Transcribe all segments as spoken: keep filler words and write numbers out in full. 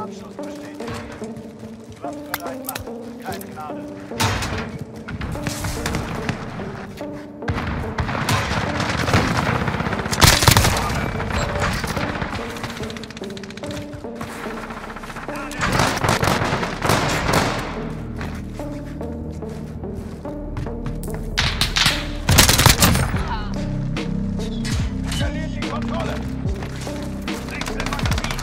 Abschuss bestätigt. Waffen bereit machen. Keine Gnade. Verliert die Kontrolle. Wechsel Magazin.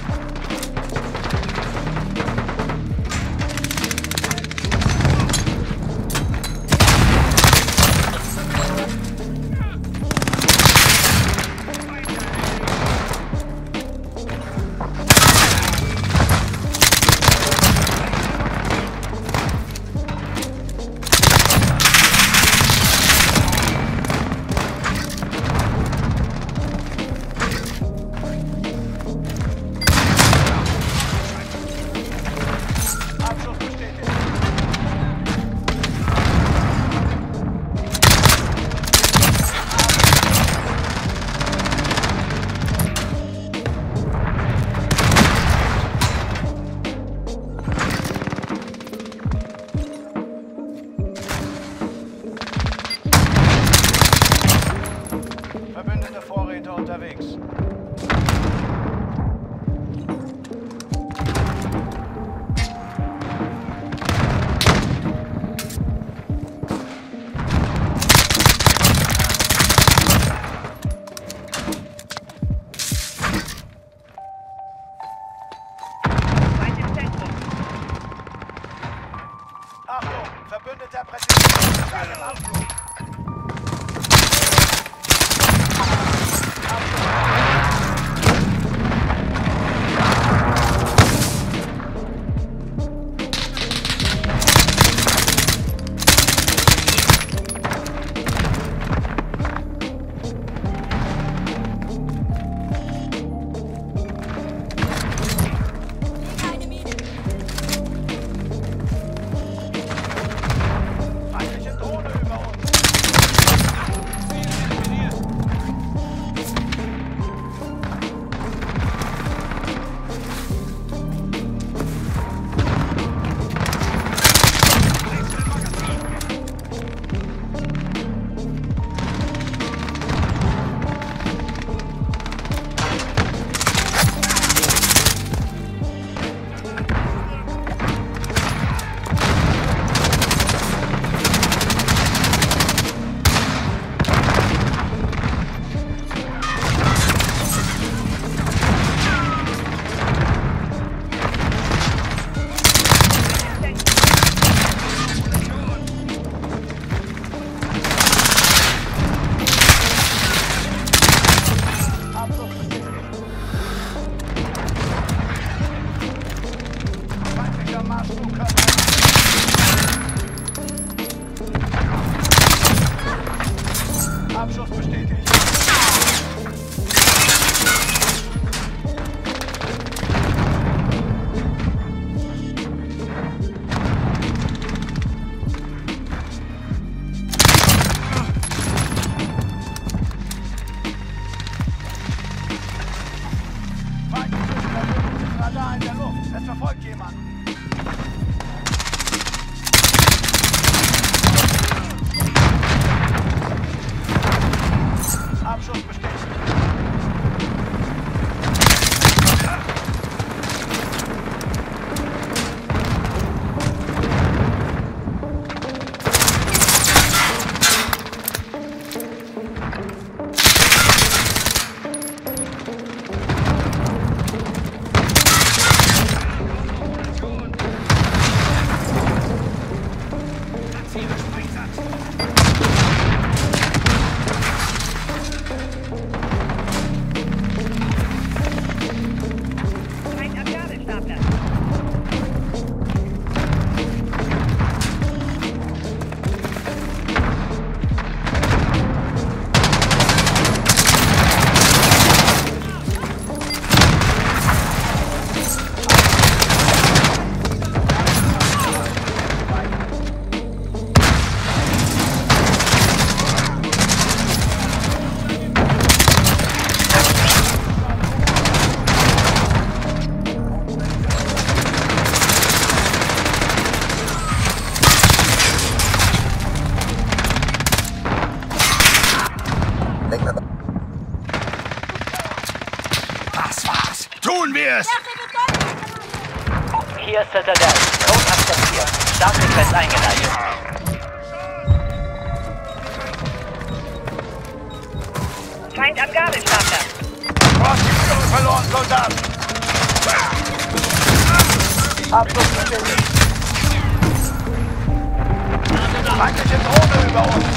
Abschuss bestätigt. Verbündete Vorräte unterwegs. Achtung, verbündeter Präsident. Schall im Anflug. Feindliche Drohne über uns. Ziel eliminiert. Wechsel Magazin. Abschuss bestätigt. Feindlicher Marschflugkörper. Abschuss bestätigt. Feindliches verbündetes Radar in der Luft. Es verfolgt jemanden. Abschuss bestätigt. tun wir es! Hier ist Citadel. Code akzeptiert. Startsequenz eingeleitet. Feind am Gabelstapler. Du hast die Führung verloren, Soldat! Abschluss bestätigt. Feindliche Drohne über uns!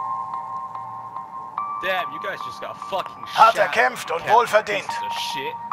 Damn, you guys just got fucking Hart shot. erkämpft und wohlverdient. Pieces of shit.